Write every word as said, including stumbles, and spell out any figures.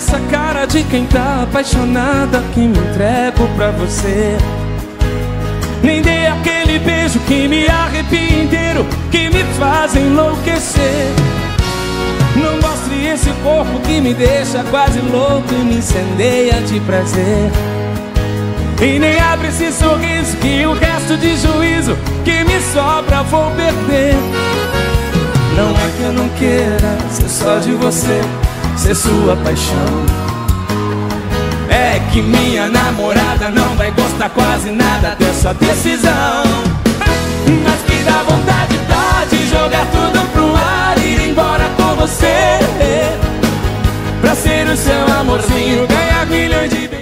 essa cara de quem tá apaixonada, que me entrego pra você. Nem dê aquele beijo que me arrepia inteiro, que me faz enlouquecer. Não mostre esse corpo que me deixa quase louco e me incendeia de prazer. E nem abre esse sorriso que o resto de juízo que me sobra vou perder. Não é que eu não queira ser só de você, ser sua paixão. É que minha namorada não vai gostar quase nada dessa decisão. Mas que dá vontade dá de jogar tudo pro ar e ir embora com você, pra ser o seu amorzinho, ganhar milhões de beijos.